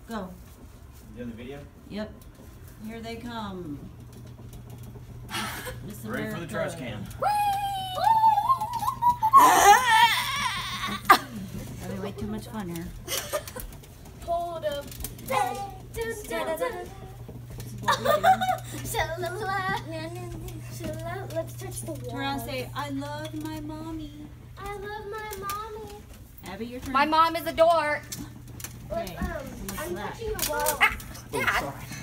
Go. You doing the video? Yep. Here they come. Miss Ready for the America. trash can. Having way too much fun here. Hold up. This is what we do. Let's touch the wall. Turn around and say, I love my mommy. I love my mommy. Abby, your turn. My mom is a dork. Okay. I'm that? touching the wall. Dad.